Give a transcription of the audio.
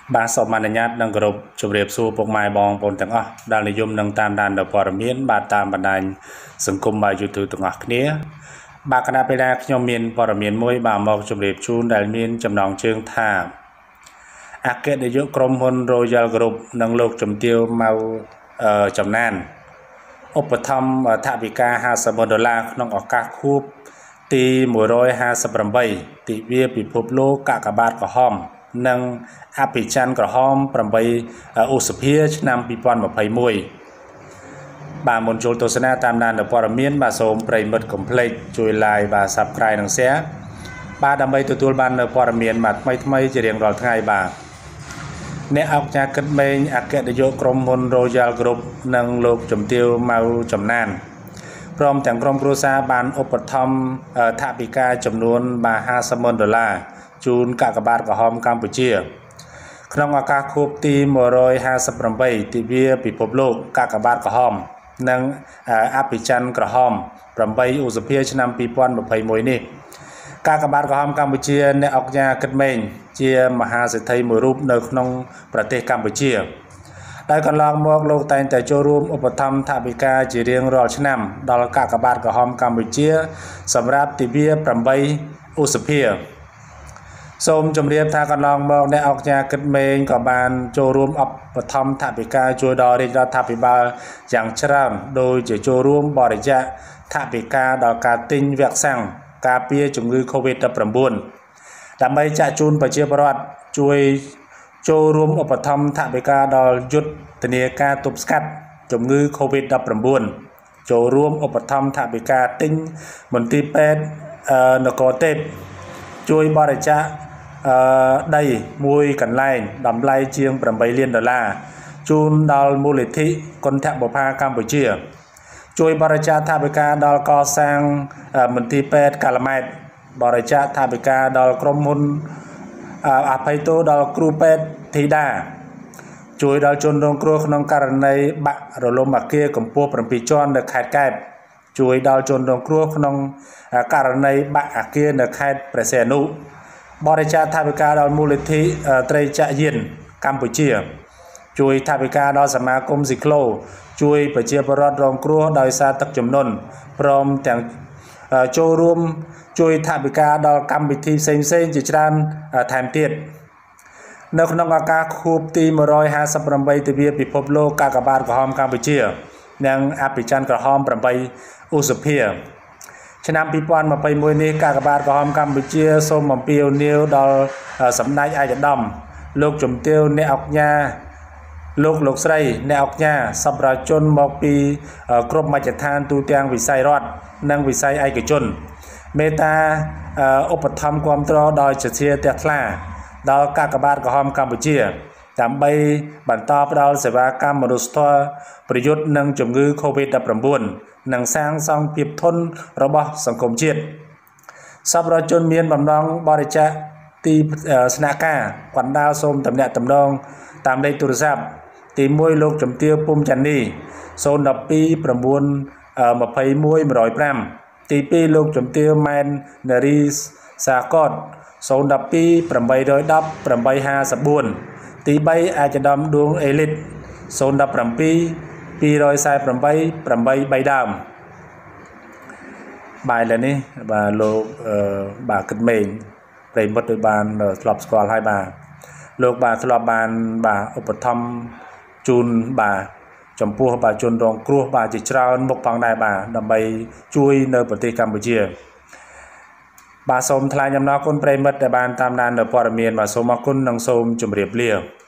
bà sọ màn nhát đang group chụp đẹp xu bọc mai bong bồnទាំងអស់ដែលនិយមនឹងតាមដានដល់ព័ត៌មានបាទតាមបណ្ដាញសង្គមបាយYouTubeទាំងអស់គ្នាបាទគណៈពេលដែលខ្ញុំមានព័ត៌មានមួយបាទមកជម្រាបជូនដែលមានចំណងជើងថាអគ្គនាយកក្រុមហ៊ុន Royal Group និងលោកជំទាវម៉ៅចំណានឧបត្ថម្ភថវិកា$50,000ក្នុងឱកាសខួបទី158ទិវាពិភពលោកកាកបាទក្រហមនិងអភិច័ន្ទក្រហម8ឧសភាឆ្នាំ2021បាទមុនចូលទស្សនាតាមដានព័ត៌មានបាទសូមប្រិយមិត្តកុំភ្លេចជួយ like បាទ Subscribe និង Share បាទដើម្បីទទួលបាននូវព័ត៌មានបាទថ្មីៗជារៀងរាល់ថ្ងៃបាទអ្នកអង្គការគិតមេងអគ្គនាយកក្រុមហ៊ុន Royal Group និងលោកជំទាវម៉ៅចំណានព្រមទាំងក្រុមគ្រួសារបានឧបត្ថម្ភថវិកាចំនួនបាទ$50,000ជូនកាកបាទក្រហមកម្ពុជាក្នុងឱកាសខួបទី158ទិវាពិភពលោកកាកបាទក្រហមនិងអភិច័ន្ទក្រហម8ឧសភាឆ្នាំ2021នេះកាកបាទក្រហមកម្ពុជាអ្នកអង្គការគិតមេងជាមហាសេដ្ឋីមួយរូបនៅក្នុងប្រទេសកម្ពុជាដោយកន្លងមកលោកតែងតែចូលរួមឧបត្ថម្ភថវិកាជារៀងរាល់ឆ្នាំដល់កាកបាទក្រហមកម្ពុជាសម្រាប់ទិវា8ឧសភាសូមជម្រាបថាកន្លងមកអ្នកអង្គការគិតមេងក៏បានចូលរួមឧបត្ថម្ភថវិកាជួយដល់រាជរដ្ឋាភិបាលយ៉ាងច្រើនដោយជាចូលរួមបរិច្ចាគថវិកាដល់ការទិញវ៉ាក់សាំងការពារជំងឺ COVID-19 ដើម្បីចាក់ជូនប្រជាពលរដ្ឋជួយចូលរួមឧបត្ថម្ភថវិកាដល់យុទ្ធនាការទប់ស្កាត់ជំងឺ COVID-19 ចូលរួមឧបត្ថម្ភថវិកាទិញមន្ទីរពេទ្យនគរទេពជួយបរិច្ចាគដីមួយកន្លែងតម្លៃជាង$8 លានជូនដល់មូលនិធិគន្ធបុប្ផាកម្ពុជាជួយបរិច្ចាគថវិកាដល់កសាងមន្ទីរពេទ្យកាល់ម៉ែតបរិច្ចាគថវិកាដល់ក្រុមហ៊ុនអភ័យទោសដល់គ្រូពេទ្យធីតាជួយដល់ជនរងគ្រោះក្នុងករណីបាក់រលំអគារកម្ពស់7ជាន់នៅខេត្តកែបជួយដល់ជនរងគ្រោះក្នុងករណីបាក់អគារនៅខេត្តព្រះសីហនុបរិច្ចាគថវិកាដល់មូលនិធិត្រីចក្រយានកម្ពុជាជួយថវិកាដល់សមាគមស៊ីក្លូជួយប្រជាពលរដ្ឋរងគ្រោះដោយសារទឹកជំនន់ព្រមទាំងចូលរួមជួយថវិកាដល់កម្មវិធីផ្សេងៗជាច្រើនថែមទៀតនៅក្នុងឱកាសខួបទី158ទិវាពិភពលោកកាកបាទក្រហមកម្ពុជានិងអភិច័ន្ទក្រហម8ឧសភាឆ្នាំ2021នេះកាកបាទក្រហមកម្ពុជាសូមអំពាវនាវដល់សម្ដេចឯកឧត្តមលោកជំទាវអ្នកអង្គការលោកស្រីអ្នកអង្គការសប្បុរសជនមកពីគ្រប់មជ្ឈដ្ឋានទូទាំងវិស័យរដ្ឋនិងវិស័យឯកជនមេត្តាឧបត្ថម្ភគាំទ្រដោយជាធាទះថ្លាដល់កាកបាទក្រហមកម្ពុជាដើម្បីបន្តផ្ដល់សេវាកម្មមនុស្សធម៌ប្រយុទ្ធនឹងជំងឺ COVID-19 និងសាងសង់ភាពធន់របស់សង្គមជាតិសប្បុរសជនមានបំណងបរិច្ចាគទីស្នាក់ការកណ្ដាលសូមតំណាក់តំណងតាមលេខទូរស័ព្ទទី1លោកជំទាវពុំចាន់នី012-921-105ទី2លោកជំទាវម៉ែននារីសាកត012-810-854ទី3អាចដំដួងអេលីត017-248-8ដើមបាយលើនេះបាទលោកបាទគិតមេងប្រិមិត្តដោយបានធ្លាប់ស្គាល់ហើយបាទលោកបាទធ្លាប់បានបាទឧបត្ថម្ភជូនបាទចំពោះបាទជនរងគ្រោះបាទជាច្រើនមុខផងដែរបាទដើម្បីជួយនៅប្រទេសកម្ពុជាបាទសូមថ្លែងអំណរគុណប្រិមិត្តដែលបានតាមដាននៅព័ត៌មានបាទសូមអរគុណនិងសូមជម្រាបលា